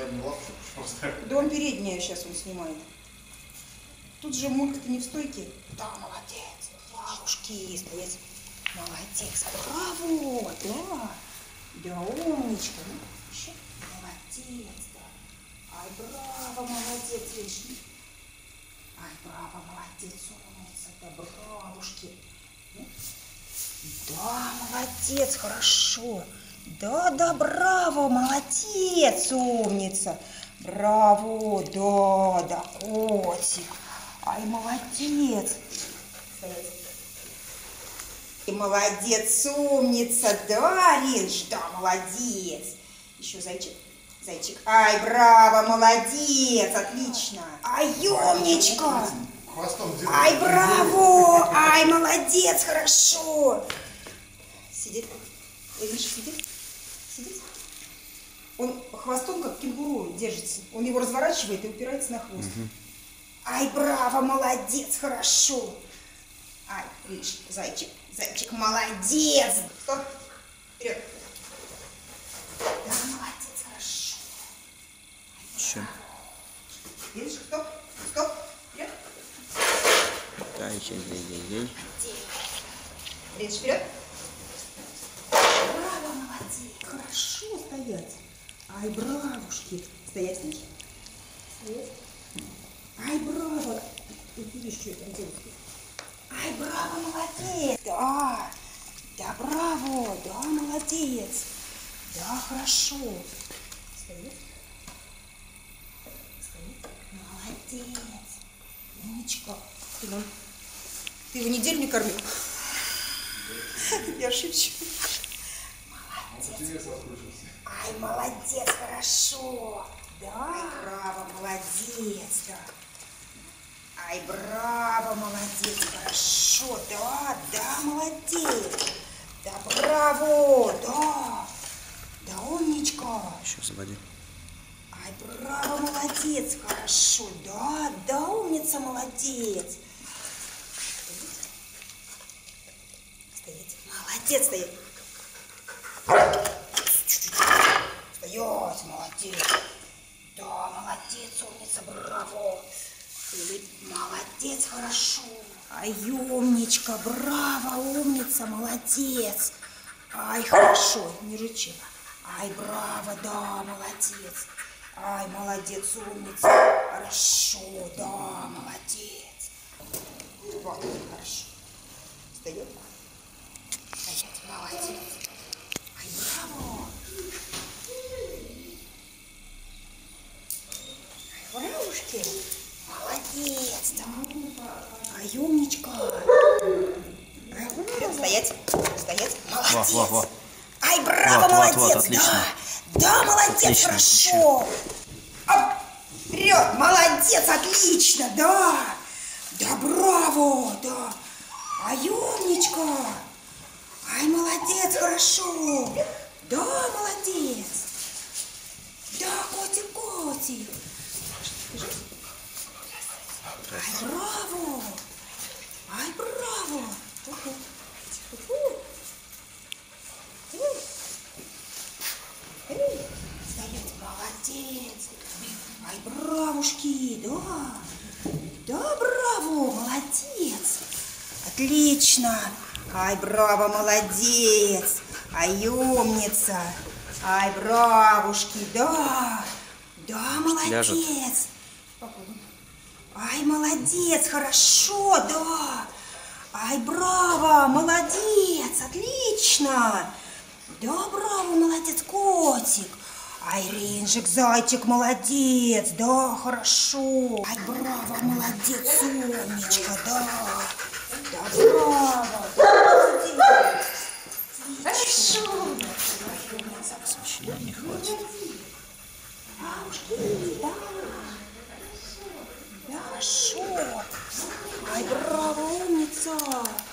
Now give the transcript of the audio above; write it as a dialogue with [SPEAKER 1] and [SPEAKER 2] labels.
[SPEAKER 1] заднюю лапу поставил.
[SPEAKER 2] Да он переднюю сейчас он снимает. Тут же мулька-то не в стойке. Да, молодец. Бабушки, стоять. Молодец. Браво, да. Да, умничка. Ну, еще. Молодец, да. Ай, браво, молодец, видишь. Ай, браво, молодец, умница. Да, бравушки. Да, молодец, хорошо. Да, да, браво, молодец, умница. Браво, да, да, котик. Ай, молодец. Стоять. И молодец, умница, да, Ринж, да, молодец. Еще зайчик, зайчик. Ай, браво, молодец, отлично. Ай, умничка.
[SPEAKER 1] Хвостом делает.
[SPEAKER 2] Ай, браво, ай, молодец, хорошо. Сидит, Ринж сидит, сидит. Он хвостом, как кенгуру, держится. Он его разворачивает и упирается на хвост. Ай, браво, молодец, хорошо. Ай, видишь, зайчик, зайчик, молодец. Стоп, вперед. Да, молодец, хорошо.
[SPEAKER 3] Еще.
[SPEAKER 2] Видишь, стоп, стоп, вперед.
[SPEAKER 3] Ай-яй-яй-яй-яй.
[SPEAKER 2] Видишь, вперед. Браво, молодец. Хорошо стоять. Ай, бравушки. Стоять, стоять. Стоять. Ай, браво. Ты видишь, что это делать? Ай, браво, молодец. Да. Да, браво. Да, молодец. Да, хорошо. Стоять. Стоять. Молодец. Умничка. Ты его неделю не кормил? Я шепчу. Молодец. Ай, молодец, хорошо. Да, ай, браво, молодец, да. Ай, браво, молодец, хорошо. Да, да, молодец. Да, браво, да. Да, умничка.
[SPEAKER 3] Еще заводи.
[SPEAKER 2] Ай, браво, молодец, хорошо. Да, да, умница, молодец. Стоять. Молодец, стоять. Стоять, молодец. Да, молодец, умница, браво. Молодец, хорошо. Ай, умничка, браво, умница, молодец. Ай, хорошо, не рычи. Ай, браво, да, молодец. Ай, молодец, умница. Хорошо, да, молодец. Вот, хорошо. Встает. Стоять, молодец. Ай, браво. Ай, бравушки. Молодец, да. Ай, умничка. Ай, вперед, стоять. Стоять. Молодец.
[SPEAKER 3] Во.
[SPEAKER 2] Ай, браво, молодец.
[SPEAKER 3] Вот, отлично.
[SPEAKER 2] Да, да, молодец,
[SPEAKER 3] отлично,
[SPEAKER 2] хорошо. Оп, вперед, молодец, отлично, да. Да, браво, да. Ай, умничка. Ай, молодец, хорошо. Да, молодец. Да, котик, котик. Ай, браво. Ай, браво. Стоять, молодец. Ай, бравушки, да. Да, браво, молодец. Отлично. Ай, браво, молодец. Ай, умница. Ай, бравушки, да. Да, молодец.
[SPEAKER 3] Ляжет.
[SPEAKER 2] Ай, молодец, хорошо, да. Ай, браво, молодец, отлично. Да, браво, молодец, котик. Ай, Ринжик, зайчик, молодец, да, хорошо. Ай, браво, молодец, умничка, да. Да, браво, да, хорошо.
[SPEAKER 3] Освещения не хватит.
[SPEAKER 2] Бабушки, да. Да, хорошо. Ай, браво, умница.